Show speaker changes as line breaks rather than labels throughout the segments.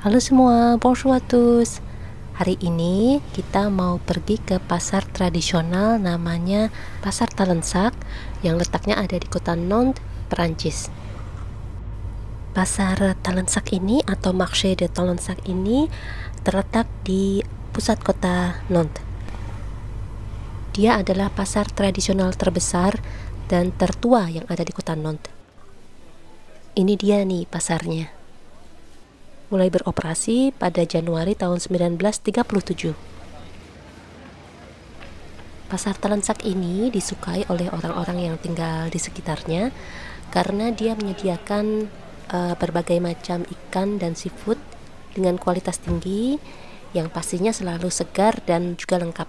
Halo semua, bonjour à tous. Hari ini kita mau pergi ke pasar tradisional namanya Pasar Talensac yang letaknya ada di kota Nantes, Perancis. Pasar Talensac ini atau Marché de Talensac ini terletak di pusat kota Nantes. Dia adalah pasar tradisional terbesar dan tertua yang ada di kota Nantes. Ini dia nih pasarnya. Mulai beroperasi pada Januari tahun 1937. Pasar Talensac ini disukai oleh orang-orang yang tinggal di sekitarnya karena dia menyediakan berbagai macam ikan dan seafood dengan kualitas tinggi yang pastinya selalu segar dan juga lengkap.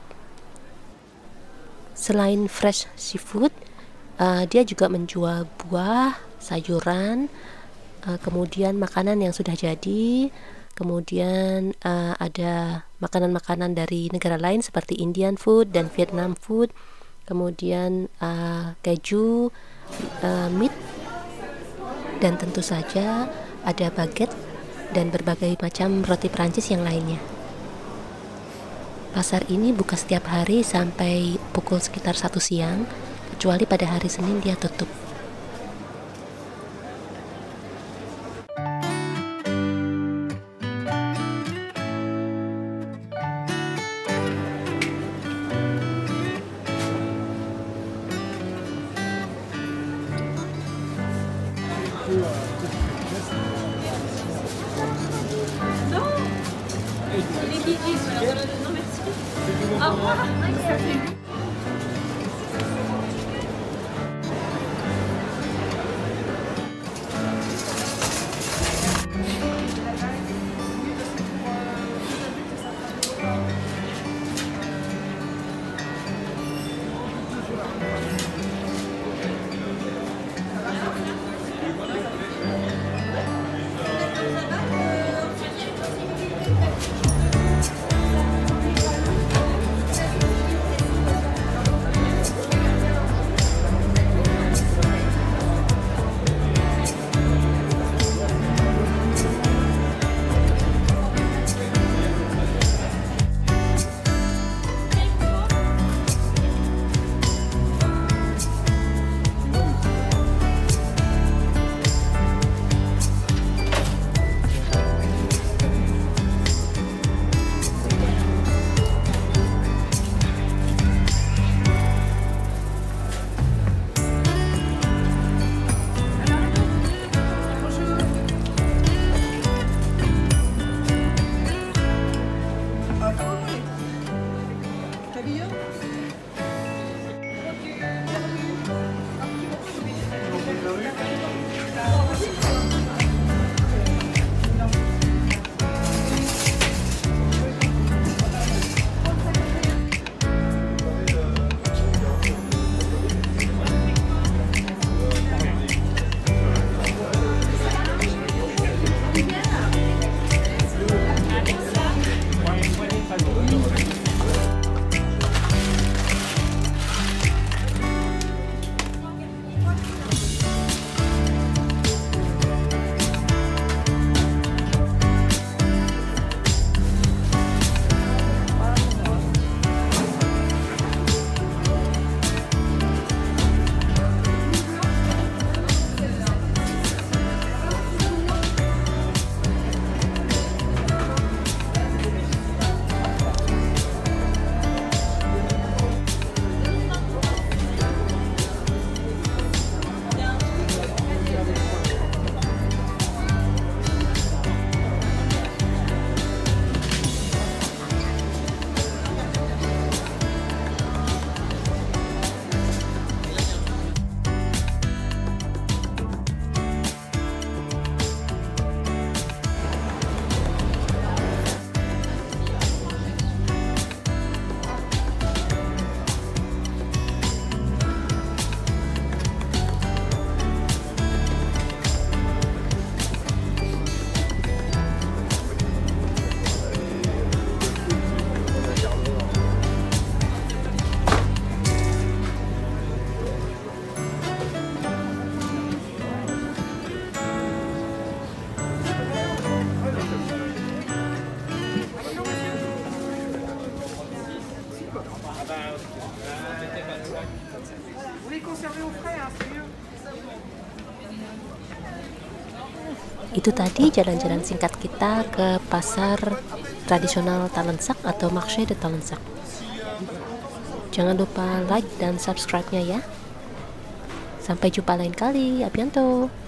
Selain fresh seafood, dia juga menjual buah, sayuran, kemudian makanan yang sudah jadi, kemudian ada makanan-makanan dari negara lain seperti Indian food dan Vietnam food, kemudian keju, meat, dan tentu saja ada baguette dan berbagai macam roti Perancis yang lainnya. Pasar ini buka setiap hari sampai pukul sekitar 1 siang, kecuali pada hari Senin dia tutup. Itu tadi jalan-jalan singkat kita ke pasar tradisional Talensak atau Marché de Talensak. Jangan lupa like dan subscribe-nya ya. Sampai jumpa lain kali. A bientôt.